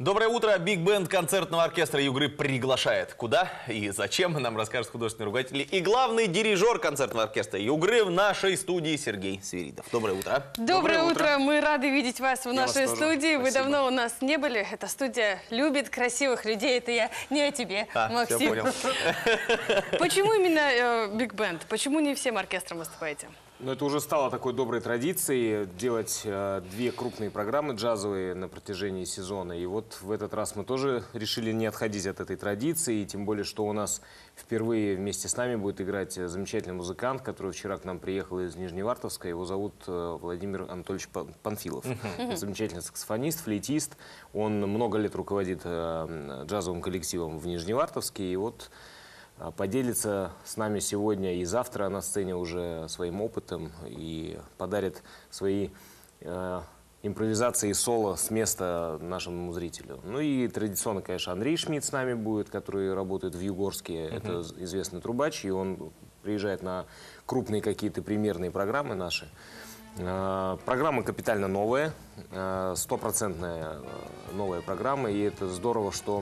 Доброе утро. Биг-бенд концертного оркестра Югры приглашает. Куда и зачем, нам расскажет художественный руководитель и главный дирижер концертного оркестра Югры в нашей студии Сергей Свиридов. Доброе утро. Доброе утро. Мы рады видеть вас в нашей студии. Вы Спасибо. давно у нас не были. Эта студия любит красивых людей. Это я не о тебе, Максим. Все понял. Почему именно биг-бенд? Почему не всем оркестром выступаете? Но это уже стало такой доброй традицией делать две крупные программы джазовые на протяжении сезона. И вот в этот раз мы тоже решили не отходить от этой традиции. И тем более, что у нас впервые вместе с нами будет играть замечательный музыкант, который вчера к нам приехал из Нижневартовска. Его зовут Владимир Анатольевич Панфилов. Замечательный саксофонист, флейтист. Он много лет руководит джазовым коллективом в Нижневартовске. И вот поделится с нами сегодня и завтра на сцене уже своим опытом и подарит свои импровизации и соло с места нашему зрителю. Ну и традиционно, конечно, Андрей Шмидт с нами будет, который работает в Югорске. Это известный трубач, и он приезжает на крупные какие-то премьерные программы наши. Программа капитально новая, стопроцентная новая программа, и это здорово, что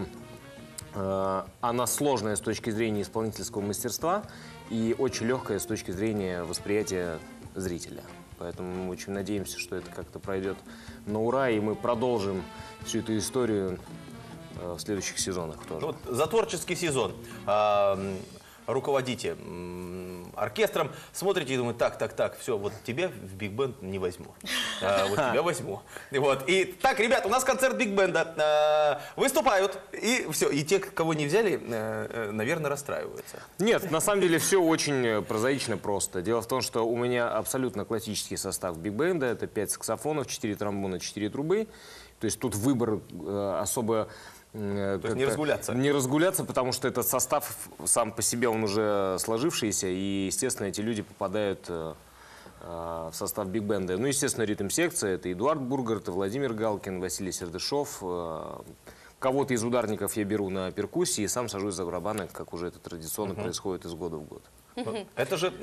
она сложная с точки зрения исполнительского мастерства и очень легкая с точки зрения восприятия зрителя. Поэтому мы очень надеемся, что это как-то пройдет на ура, и мы продолжим всю эту историю в следующих сезонах тоже. Вот за творческий сезон руководите оркестром, смотрите и думаете, так, все, вот тебя в биг-бенд не возьму, вот тебя возьму. Вот. И так, ребят, у нас концерт биг-бенда, выступают, и все, и те, кого не взяли, наверное, расстраиваются. Нет, на самом деле все очень прозаично просто. Дело в том, что у меня абсолютно классический состав биг-бенда, это 5 саксофонов, 4 тромбона, 4 трубы, то есть тут выбор особо... То есть не разгуляться. Не разгуляться, потому что этот состав сам по себе, он уже сложившийся, и, естественно, эти люди попадают в состав биг-бенда. Ну, естественно, ритм-секция, это Эдуард Бургарт, Владимир Галкин, Василий Сердышов. Кого-то из ударников я беру на перкуссии и сам сажусь за барабаны, как уже это традиционно происходит из года в год. Это же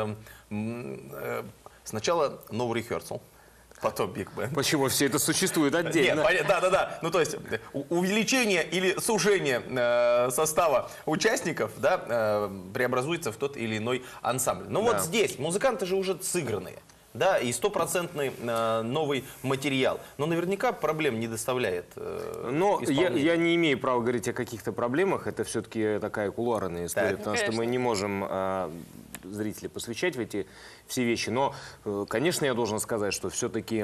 сначала no rehearsal. Потом биг-бенд. Почему все это существует отдельно? Нет, да. Ну, то есть увеличение или сужение состава участников, да, преобразуется в тот или иной ансамбль. Но вот здесь музыканты же уже сыгранные, да, и стопроцентный новый материал. Но наверняка проблем не доставляет Но я не имею права говорить о каких-то проблемах. Это все-таки такая кулуарная история, потому что мы не можем зрителей посвящать в эти все вещи. Но, конечно, я должен сказать, что все-таки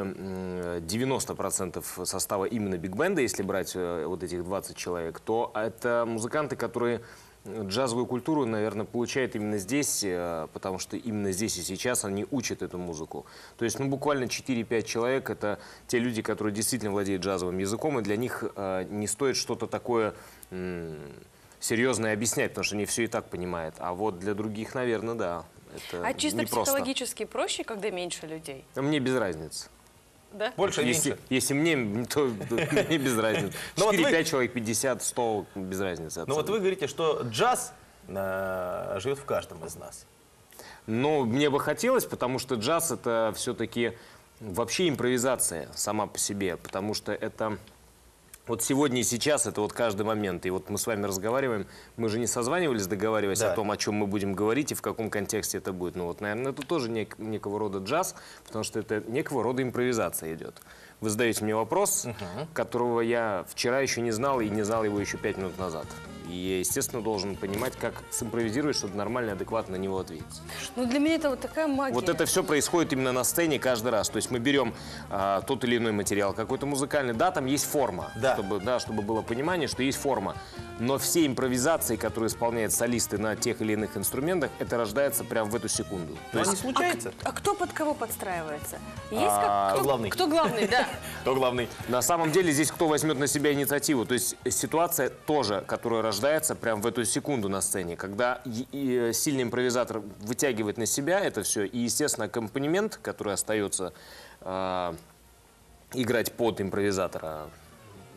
90% состава именно биг-бенда, если брать вот этих 20 человек, то это музыканты, которые джазовую культуру, наверное, получают именно здесь, потому что именно здесь и сейчас они учат эту музыку. То есть, ну, буквально 4-5 человек – это те люди, которые действительно владеют джазовым языком, и для них не стоит что-то такое серьезное объяснять, потому что они все и так понимают. А вот для других, наверное, да. Это А чисто непросто. психологически проще, когда меньше людей? Мне без разницы. Да? больше, меньше. Если мне, то мне без разницы. 4-5 человек, 50, 100, без разницы. Ну вот вы говорите, что джаз живет в каждом из нас. Ну, мне бы хотелось, потому что джаз это все-таки вообще импровизация сама по себе, потому что это... Вот сегодня и сейчас это вот каждый момент. И вот мы с вами разговариваем, мы же не созванивались, договариваясь о том, о чем мы будем говорить и в каком контексте это будет. Ну вот, наверное, это тоже некого рода джаз, потому что это некого рода импровизация идет. Вы задаете мне вопрос, которого я вчера еще не знал и не знал его еще 5 минут назад. И я, естественно, должен понимать, как симпровизировать, чтобы нормально, адекватно на него ответить. Ну, для меня это вот такая магия. Вот это все происходит именно на сцене каждый раз. То есть мы берем тот или иной материал, какой-то музыкальный. Да, там есть форма, чтобы было понимание, что есть форма. Но все импровизации, которые исполняют солисты на тех или иных инструментах, это рождается прямо в эту секунду. То есть не случается. А кто под кого подстраивается? Есть Кто главный? Кто главный, да. Кто главный? На самом деле здесь кто возьмет на себя инициативу. То есть ситуация тоже, которая рождается прямо в эту секунду на сцене, когда сильный импровизатор вытягивает на себя это все, и, естественно, аккомпанемент, который остается играть под импровизатора,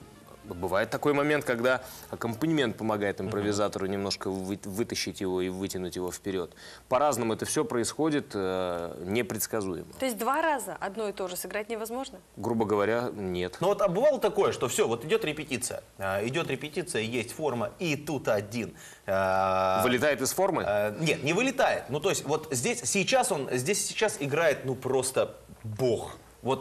Бывает такой момент, когда аккомпанемент помогает импровизатору немножко вытащить его и вытянуть его вперед. По-разному это все происходит непредсказуемо. То есть 2 раза одно и то же сыграть невозможно? Грубо говоря, нет. Ну вот а бывало такое, что все, вот идет репетиция, есть форма, и тут один. Вылетает из формы? Нет, не вылетает. Ну то есть вот здесь сейчас играет ну просто бог.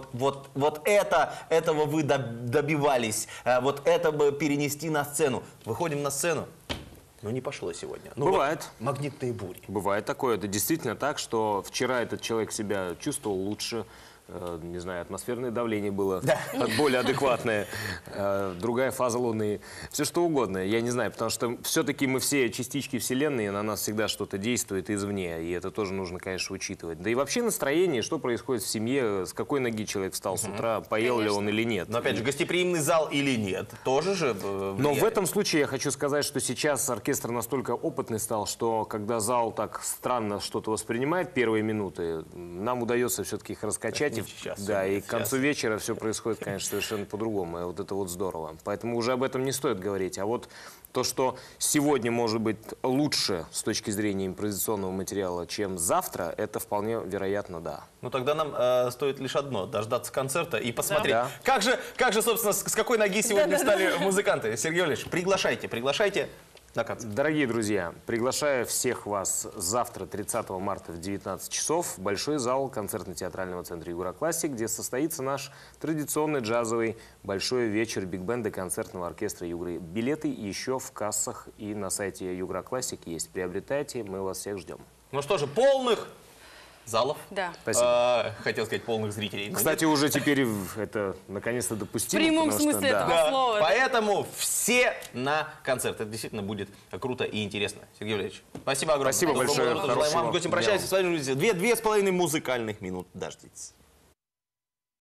Этого вы добивались, вот это бы перенести на сцену. Выходим на сцену, ну не пошло сегодня. Ну, Бывает. Вот магнитные бури. Бывает такое. Это действительно так, что вчера этот человек себя чувствовал лучше, не знаю, атмосферное давление было более адекватное, другая фаза Луны, все что угодно, я не знаю, потому что все-таки мы все частички Вселенной, на нас всегда что-то действует извне, и это тоже нужно, конечно, учитывать. Да и вообще настроение, что происходит в семье, с какой ноги человек встал с утра, поел ли он или нет. Но опять же, гостеприимный зал или нет, тоже же влияет. Но в этом случае я хочу сказать, что сейчас оркестр настолько опытный стал, что когда зал так странно что-то воспринимает первые минуты, нам удается все-таки их раскачать. Да, и к концу вечера все происходит, конечно, совершенно по-другому. И вот это вот здорово. Поэтому уже об этом не стоит говорить. А вот то, что сегодня может быть лучше с точки зрения импровизационного материала, чем завтра, это вполне вероятно, да. Ну тогда нам стоит лишь одно – дождаться концерта и посмотреть, Да. как же, собственно, с какой ноги сегодня встали музыканты. Сергей Валерьевич, приглашайте на концерт. Дорогие друзья, приглашаю всех вас завтра, 30 марта в 19 часов в Большой зал концертно-театрального центра «Югра Классик», где состоится наш традиционный джазовый большой вечер биг-бенда концертного оркестра «Югры». Билеты еще в кассах и на сайте «Югра Классик» есть. Приобретайте, мы вас всех ждем. Ну что же, полных залов. Да. Спасибо. Хотел сказать полных зрителей. но Кстати, уже теперь это наконец-то допустимо. В прямом потому что, смысле да. этого Да, слова. поэтому все на концерт. Это действительно будет круто и интересно. Сергей Валерьевич, спасибо огромное. Спасибо большое. Желаем вам Хорошего гостям. дня. Прощаюсь с вами, друзья. 2,5 музыкальных минут. Дождитесь.